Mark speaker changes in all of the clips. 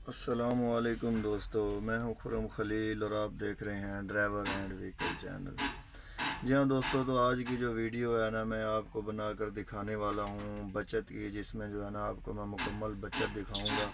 Speaker 1: अस्सलामुअलैकुम दोस्तों, मैं हूं खुरम खलील और आप देख रहे हैं ड्राइवर एंड व्हीकल चैनल। जी हाँ दोस्तों, तो आज की जो वीडियो है ना, मैं आपको बनाकर दिखाने वाला हूं बचत की, जिसमें जो है ना आपको मैं मुकम्मल बचत दिखाऊंगा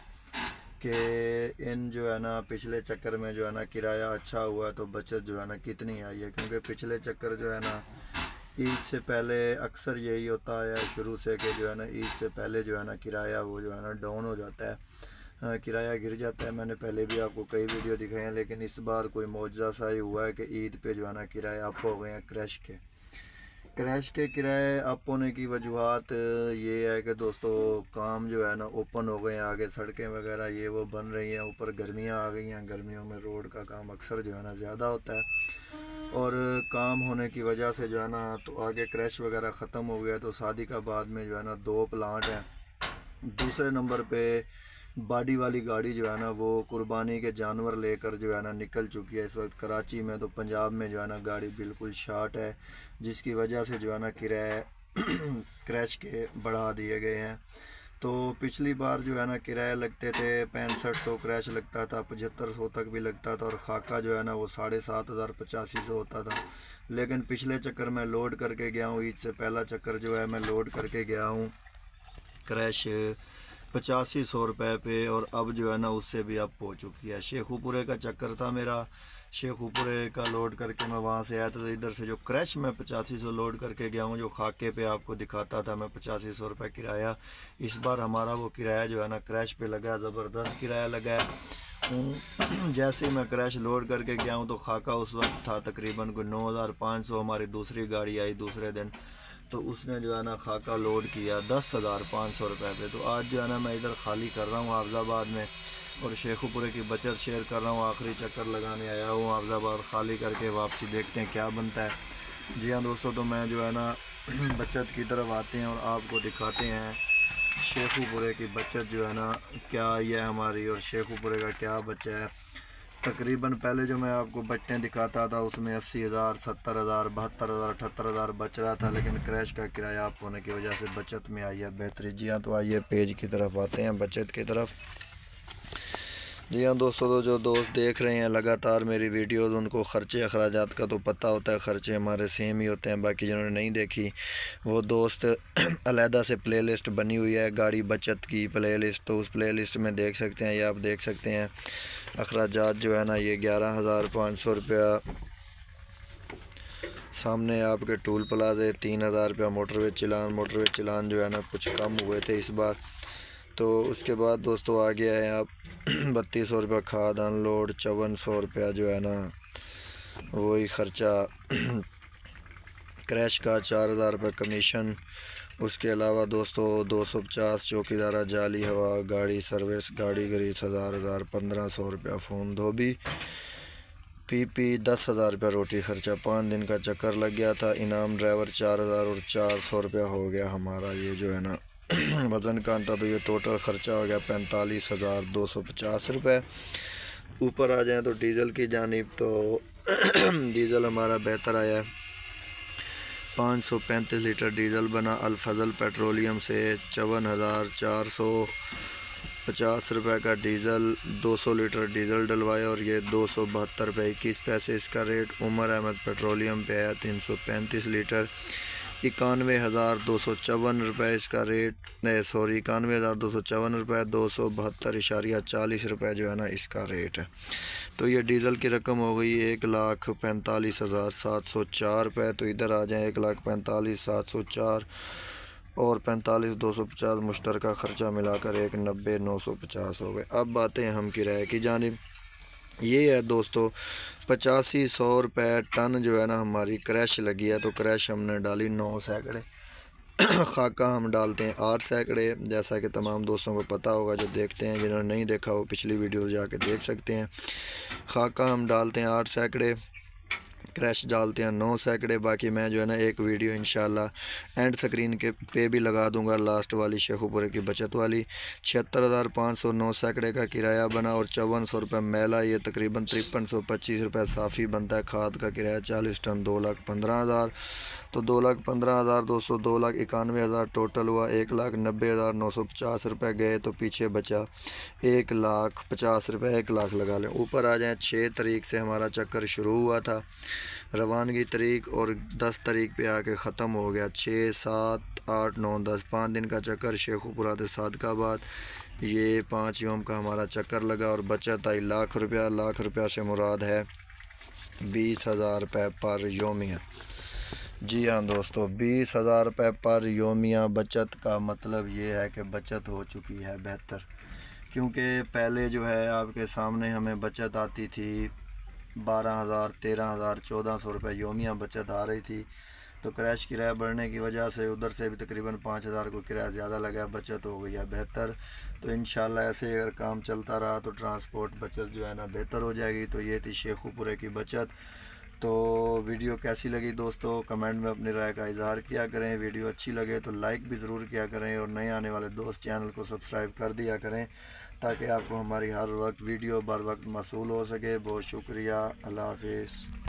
Speaker 1: कि इन जो है ना पिछले चक्कर में जो है ना किराया अच्छा हुआ है तो बचत जो है ना कितनी आई है। क्योंकि पिछले चक्कर जो है ना ईद से पहले अक्सर यही होता है शुरू से कि जो है ना ईद से पहले जो है ना किराया वो जो है ना डाउन हो जाता है। किराया गिर जाता है। मैंने पहले भी आपको कई वीडियो दिखाए हैं, लेकिन इस बार कोई मौजज़ा सा ही हुआ है कि ईद पे जो है ना किराए अप हो गए हैं। क्रैश के किराए अप होने की वजूहत ये है कि दोस्तों काम जो है ना ओपन हो गए हैं, आगे सड़कें वगैरह ये वो बन रही हैं, ऊपर गर्मियाँ आ गई हैं। गर्मियों में रोड का काम अक्सर जो है ना ज़्यादा होता है और काम होने की वजह से जो है ना तो आगे क्रैश वगैरह ख़त्म हो गया। तो शादी का बाद में जो है ना दो प्लांट हैं। दूसरे नंबर पे बाडी वाली गाड़ी जो है ना वो कुर्बानी के जानवर लेकर जो है ना निकल चुकी है इस वक्त कराची में। तो पंजाब में जो है ना गाड़ी बिल्कुल शार्ट है, जिसकी वजह से जो है ना किराए क्रैश के बढ़ा दिए गए हैं। तो पिछली बार जो है ना किराए लगते थे 6500, क्रैश लगता था 7500 तक भी लगता था और खाका जो है ना वो 7500 8500 होता था। लेकिन पिछले चक्कर मैं लोड करके गया हूँ, ईद से पहला चक्कर जो है मैं लोड करके गया हूँ क्रैश 8500 रुपये पे, और अब जो है ना उससे भी अप हो चुकी है। शेखुपुरे का चक्कर था मेरा, शेखुपुरे का लोड करके मैं वहाँ से आया था। तो इधर से जो क्रैश मैं 8500 लोड करके गया हूँ, जो खाके पे आपको दिखाता था मैं 8500 रुपये किराया, इस बार हमारा वो किराया जो है ना क्रैश पे लगा है, ज़बरदस्त किराया लगा है। जैसे ही मैं क्रैश लोड करके गया हूँ तो खाका उस वक्त था तकरीबन कोई 9500। हमारी दूसरी गाड़ी आई दूसरे दिन, तो उसने जो है ना खाका लोड किया 10,500 रुपये पे। तो आज जो है ना मैं इधर खाली कर रहा हूँ हाफजाबाद में और शेखुपुरे की बचत शेयर कर रहा हूँ। आखिरी चक्कर लगाने आया हूँ हाफजाबाद, खाली करके वापसी देखते हैं क्या बनता है। जी हाँ दोस्तों, तो मैं जो है ना बचत की तरफ आते हैं और आपको दिखाते हैं शेखुपुरे की बचत जो है ना क्या ये हमारी, और शेखुपुरे का क्या बचा है। तकरीबन पहले जो मैं आपको बचतें दिखाता था उसमें 80,000 70,000 72,000 78,000 बच रहा था, लेकिन क्रैश का किराया अप होने की वजह से बचत में आई है बेहतरी। जी हाँ, तो आइए पेज की तरफ आते हैं, बचत की तरफ। जी हाँ दोस्तों, तो जो दोस्त देख रहे हैं लगातार मेरी वीडियोज़, उनको ख़र्चे अखराजात का तो पता होता है, ख़र्चे हमारे सेम ही होते हैं। बाकी जिन्होंने नहीं देखी वो दोस्त अलहदा से प्लेलिस्ट बनी हुई है गाड़ी बचत की प्लेलिस्ट, तो उस प्लेलिस्ट में देख सकते हैं। ये आप देख सकते हैं अखराजात जो है ना ये 11,500 रुपया। सामने आपके टूल प्लाजे 3,000 रुपया। मोटरवे चलान जो है ना कुछ कम हुए थे इस बार। तो उसके बाद दोस्तों आ गया है आप 3200 रुपया खाद अनलोड, 5400 रुपया जो है ना वही ख़र्चा क्रैश का, 4,000 रुपये कमीशन। उसके अलावा दोस्तों 250 चौकीदारा जाली हवा गाड़ी सर्विस गाड़ी ग्रीस 1000 1500 रुपया फ़ोन धोबी पीपी 10,000 रुपया रोटी ख़र्चा। 5 दिन का चक्कर लग गया था। इनाम ड्राइवर 4,000 और 400 रुपया हो गया हमारा ये जो है ना वज़न कांटा। तो ये टोटल ख़र्चा हो गया 45,250 रुपये। ऊपर आ जाएँ तो डीज़ल की जानिब, तो डीज़ल हमारा बेहतर आया है। 535 लीटर डीज़ल बना अल-फज़ल पेट्रोलियम से। 54,450 रुपये का डीज़ल, 200 लीटर डीज़ल डलवाया और ये 272 रुपये 21 पैसे इसका रेट। उमर अहमद पेट्रोलियम पे आया 335 लीटर, 91,254 रुपये इसका रेट। 91,254 रुपये, 272.40 रुपये जो है ना इसका रेट है। तो ये डीज़ल की रकम हो गई 1,45,704 रुपये। तो इधर आ जाए 1,45,704 और 45,250 मुश्तरका ख़र्चा मिलाकर 1,90,950 हो गए। अब बातें हैं हम किराए की जानिब। ये है दोस्तों 8500 रुपये टन जो है ना हमारी क्रैश लगी है। तो क्रैश हमने डाली 9 सैकड़े, खाका हम डालते हैं 8 सैकड़े, जैसा कि तमाम दोस्तों को पता होगा जो देखते हैं। जिन्होंने नहीं देखा वो पिछली वीडियो जाके देख सकते हैं। खाका हम डालते हैं 8 सैकड़े, क्रैश डालते हैं 9 सैकड़े। बाकी मैं जो है ना एक वीडियो इंशाल्लाह एंड स्क्रीन के पे भी लगा दूंगा, लास्ट वाली शेखुपुरे की बचत वाली। 76,500 9 सैकड़े का किराया बना और 5400 रुपये मेला, ये तकरीबन 5325 रुपये साफ़ी बनता है। खाद का किराया 40 टन 2,15,000, तो 2,15,000 200 2,91,000 टोटल हुआ। 1,90,950 रुपये गए, तो पीछे बचा 1,50,000 रुपये। 1,00,000 लगा लें। ऊपर आ जाएँ। 6 तारीख से हमारा चक्कर शुरू हुआ था, रवानगी तारीख, और 10 तारीख पे आके ख़त्म हो गया। 6 7 8 9 10 5 दिन का चक्कर शेखुपुरा से सादकाबाद, ये 5 योम का हमारा चक्कर लगा और बचत आई लाख रुपया। लाख रुपया से मुराद है 20,000 रुपये पर योमिया। जी हाँ दोस्तों, 20,000 रुपये पर योमिया बचत का मतलब ये है कि बचत हो चुकी है बेहतर। क्योंकि पहले जो है आपके सामने हमें बचत आती थी 12,000 13,000 1400 रुपये योमिया बचत आ रही थी। तो क्रैश किराया बढ़ने की वजह से उधर से भी तकरीबन 5,000 को किराया ज़्यादा लगा, बचत हो गई है बेहतर। तो इंशाल्लाह ऐसे अगर काम चलता रहा तो ट्रांसपोर्ट बचत जो है ना बेहतर हो जाएगी। तो ये थी शेखुपुरे की बचत। तो वीडियो कैसी लगी दोस्तों, कमेंट में अपनी राय का इजहार किया करें। वीडियो अच्छी लगे तो लाइक भी ज़रूर किया करें, और नए आने वाले दोस्त चैनल को सब्सक्राइब कर दिया करें, ताकि आपको हमारी हर वक्त वीडियो बर वक्त मौसूल हो सके। बहुत शुक्रिया। अल्लाह हाफिज़।